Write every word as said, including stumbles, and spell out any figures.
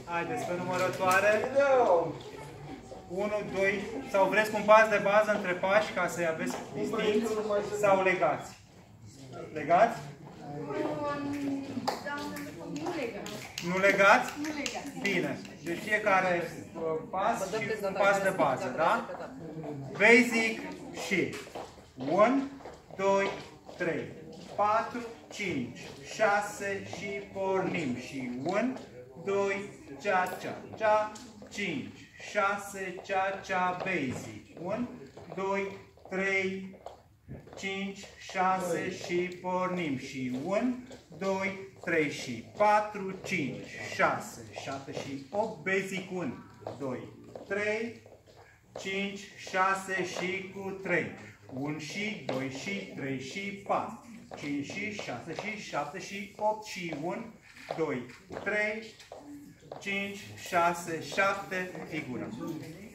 Haideți pe numărătoare. unu, doi, sau vreți cu un pas de bază între pași ca să-i aveți distinți sau legați? Legați? Nu legați? Nu legați. Bine. Deci fiecare pas și un pas de bază, da? Basic și unu, doi, trei, patru, cinci, șase și pornim. Și unu, doi, cea, cea, cea, cinci, șase, cea, cea, basic. unu, doi, trei, cinci, șase și pornim. Și unu, doi, trei și patru, cinci, șase, șapte și opt, basic. unu, doi, trei, cinci, șase și cu trei. unu și doi și trei și patru, cinci și șase și șapte și opt și unu, doi, trei, cinci, șase, șapte, figură.